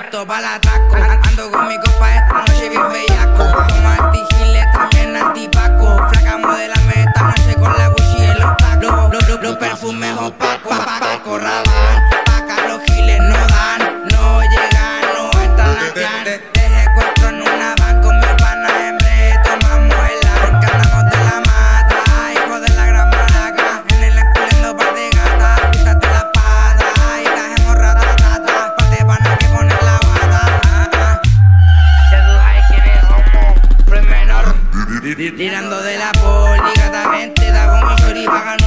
listo para el ataco. Ando con mi copa esta noche bien bellaco. Somos anti-giles, también anti-paco. Flaca, modelame esta noche con la Gucci en los tacos. Los perfumes opacos. Paco Rabanne, paca los giles no dan. No llegan, no entran al clan. Te secuestro en una van con mi pana en breve. Tomamos el lan, cantamos de la mata. Hijo de la gran maraca, en el esculiendo par de gata. Quítate la pata y cajemos ratatata. Par de pana que ponen la bata. Ya tú sabes quiénes somos, Free Menor. Tirando de la poli, gatamente, da con mi chori, pagan